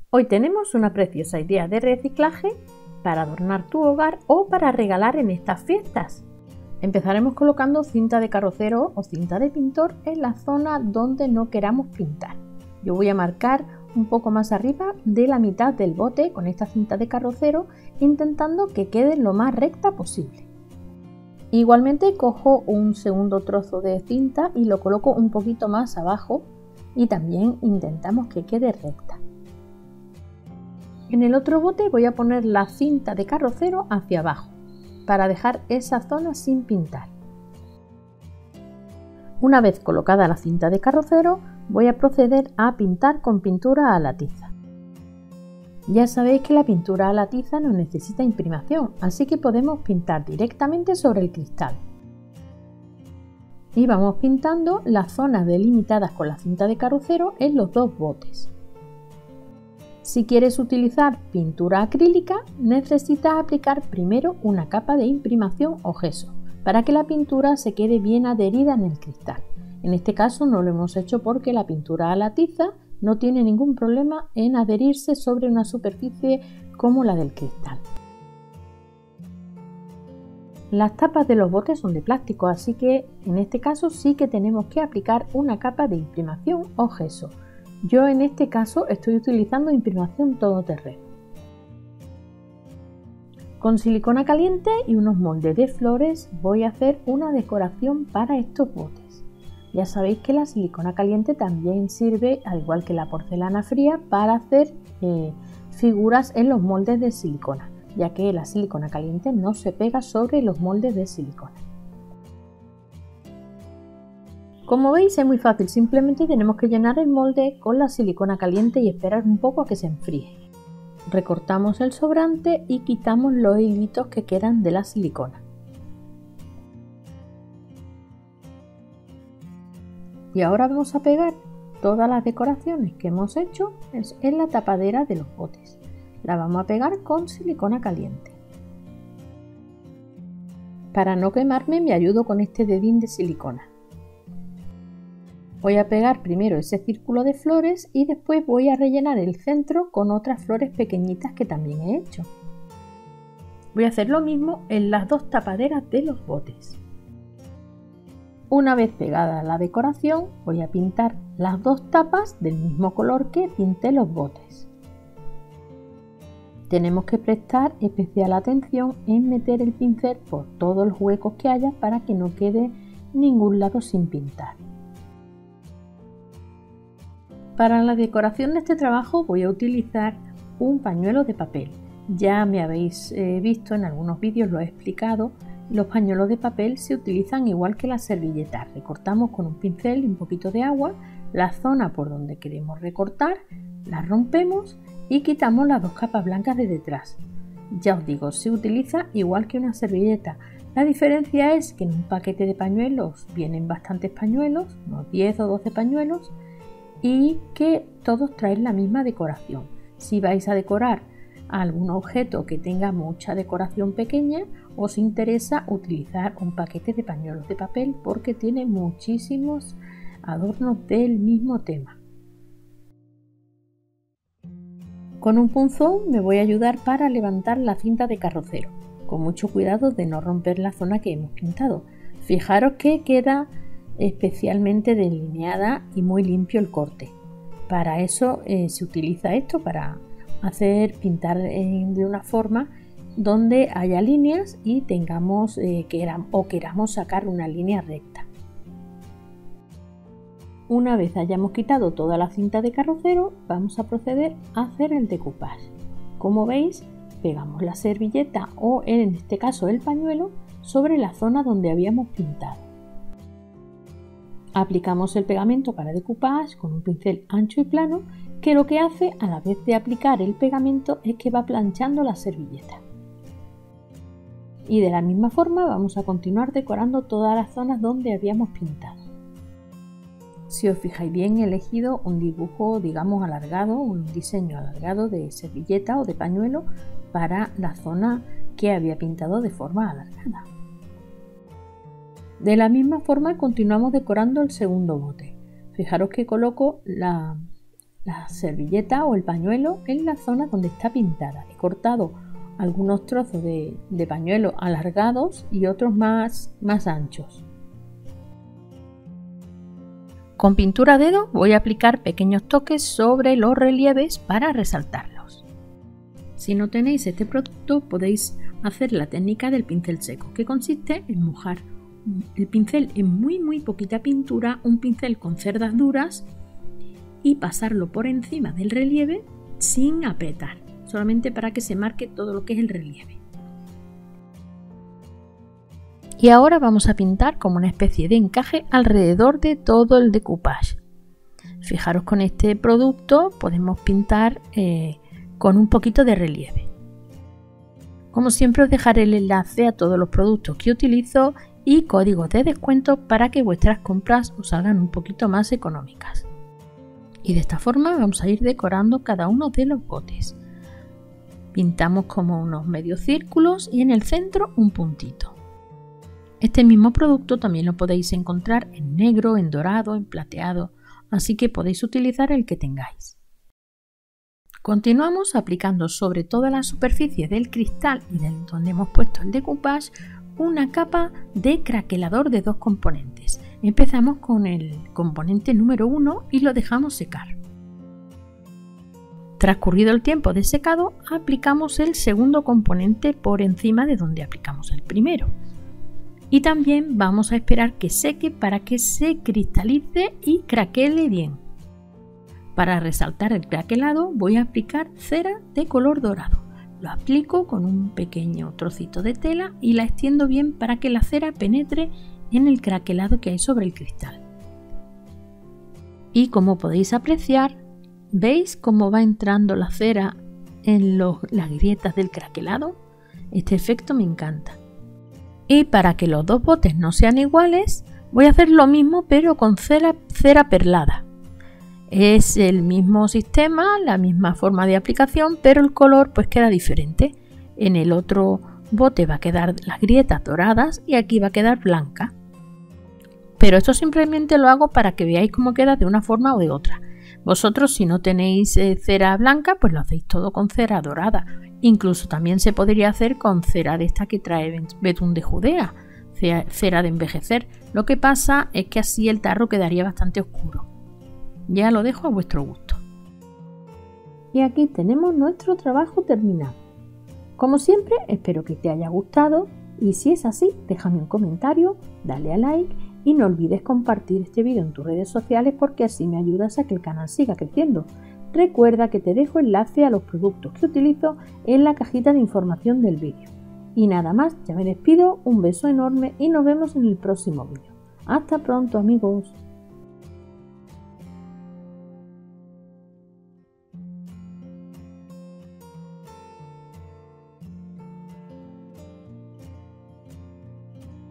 Hoy tenemos una preciosa idea de reciclaje para adornar tu hogar o para regalar en estas fiestas. Empezaremos colocando cinta de carrocero o cinta de pintor en la zona donde no queramos pintar. Yo voy a marcar un poco más arriba de la mitad del bote con esta cinta de carrocero, intentando que quede lo más recta posible. Igualmente cojo un segundo trozo de cinta y lo coloco un poquito más abajo y también intentamos que quede recta. En el otro bote voy a poner la cinta de carrocero hacia abajo para dejar esa zona sin pintar. Una vez colocada la cinta de carrocero, voy a proceder a pintar con pintura a la tiza. Ya sabéis que la pintura a la tiza no necesita imprimación, así que podemos pintar directamente sobre el cristal. Y vamos pintando las zonas delimitadas con la cinta de carrocero en los dos botes. Si quieres utilizar pintura acrílica, necesitas aplicar primero una capa de imprimación o gesso para que la pintura se quede bien adherida en el cristal. En este caso no lo hemos hecho porque la pintura a la tiza no tiene ningún problema en adherirse sobre una superficie como la del cristal. Las tapas de los botes son de plástico, así que en este caso sí que tenemos que aplicar una capa de imprimación o gesso. Yo en este caso estoy utilizando imprimación todoterreno. Con silicona caliente y unos moldes de flores voy a hacer una decoración para estos botes. Ya sabéis que la silicona caliente también sirve, al igual que la porcelana fría, para hacer figuras en los moldes de silicona, ya que la silicona caliente no se pega sobre los moldes de silicona. Como veis es muy fácil, simplemente tenemos que llenar el molde con la silicona caliente y esperar un poco a que se enfríe. Recortamos el sobrante y quitamos los hilitos que quedan de la silicona. Y ahora vamos a pegar todas las decoraciones que hemos hecho en la tapadera de los botes. La vamos a pegar con silicona caliente. Para no quemarme me ayudo con este dedín de silicona. Voy a pegar primero ese círculo de flores y después voy a rellenar el centro con otras flores pequeñitas que también he hecho. Voy a hacer lo mismo en las dos tapaderas de los botes. Una vez pegada la decoración, voy a pintar las dos tapas del mismo color que pinté los botes. Tenemos que prestar especial atención en meter el pincel por todos los huecos que haya para que no quede ningún lado sin pintar. Para la decoración de este trabajo voy a utilizar un pañuelo de papel. Ya me habéis visto en algunos vídeos, lo he explicado. Los pañuelos de papel se utilizan igual que las servilletas. Recortamos con un pincel y un poquito de agua la zona por donde queremos recortar, la rompemos y quitamos las dos capas blancas de detrás. Ya os digo, se utiliza igual que una servilleta. La diferencia es que en un paquete de pañuelos vienen bastantes pañuelos, unos 10 o 12 pañuelos, y que todos traen la misma decoración. Si vais a decorar algún objeto que tenga mucha decoración pequeña, os interesa utilizar un paquete de pañuelos de papel porque tiene muchísimos adornos del mismo tema. Con un punzón me voy a ayudar para levantar la cinta de carrocero, con mucho cuidado de no romper la zona que hemos pintado. Fijaros que queda especialmente delineada y muy limpio el corte. Para eso se utiliza esto, para hacer pintar de una forma donde haya líneas y tengamos queramos sacar una línea recta. Una vez hayamos quitado toda la cinta de carrocero, vamos a proceder a hacer el decoupage. Como veis, pegamos la servilleta o en este caso el pañuelo sobre la zona donde habíamos pintado. Aplicamos el pegamento para decoupage con un pincel ancho y plano que lo que hace a la vez de aplicar el pegamento es que va planchando la servilleta. Y de la misma forma vamos a continuar decorando todas las zonas donde habíamos pintado. Si os fijáis bien, he elegido un dibujo, digamos, alargado, un diseño alargado de servilleta o de pañuelo para la zona que había pintado de forma alargada. De la misma forma continuamos decorando el segundo bote. Fijaros que coloco la la servilleta o el pañuelo en la zona donde está pintada. He cortado algunos trozos de pañuelo alargados y otros más anchos. Con pintura a dedo voy a aplicar pequeños toques sobre los relieves para resaltarlos. Si no tenéis este producto, podéis hacer la técnica del pincel seco, que consiste en mojar el pincel en muy poquita pintura, un pincel con cerdas duras, y pasarlo por encima del relieve sin apretar, solamente para que se marque todo lo que es el relieve. Y ahora vamos a pintar como una especie de encaje alrededor de todo el decoupage. Fijaros, con este producto podemos pintar con un poquito de relieve. Como siempre, os dejaré el enlace a todos los productos que utilizo y códigos de descuento para que vuestras compras os salgan un poquito más económicas. Y de esta forma vamos a ir decorando cada uno de los botes. Pintamos como unos medios círculos y en el centro un puntito. Este mismo producto también lo podéis encontrar en negro, en dorado, en plateado, así que podéis utilizar el que tengáis. Continuamos aplicando sobre toda la superficie del cristal y de donde hemos puesto el decoupage una capa de craquelador de 2 componentes. Empezamos con el componente número 1 y lo dejamos secar. Transcurrido el tiempo de secado, aplicamos el segundo componente por encima de donde aplicamos el primero. Y también vamos a esperar que seque para que se cristalice y craquele bien. Para resaltar el craquelado voy a aplicar cera de color dorado. Lo aplico con un pequeño trocito de tela y la extiendo bien para que la cera penetre en el craquelado que hay sobre el cristal. Y como podéis apreciar, ¿veis cómo va entrando la cera en las grietas del craquelado? Este efecto me encanta. Y para que los dos botes no sean iguales, voy a hacer lo mismo pero con cera perlada. Es el mismo sistema, la misma forma de aplicación, pero el color pues queda diferente. En el otro bote va a quedar las grietas doradas y aquí va a quedar blanca. Pero esto simplemente lo hago para que veáis cómo queda de una forma o de otra. Vosotros, si no tenéis cera blanca, pues lo hacéis todo con cera dorada. Incluso también se podría hacer con cera de esta que trae betún de Judea, cera de envejecer. Lo que pasa es que así el tarro quedaría bastante oscuro. Ya lo dejo a vuestro gusto. Y aquí tenemos nuestro trabajo terminado. Como siempre, espero que te haya gustado y si es así, déjame un comentario, dale a like y no olvides compartir este vídeo en tus redes sociales porque así me ayudas a que el canal siga creciendo. Recuerda que te dejo enlace a los productos que utilizo en la cajita de información del vídeo. Y nada más, ya me despido, un beso enorme y nos vemos en el próximo vídeo. Hasta pronto, amigos.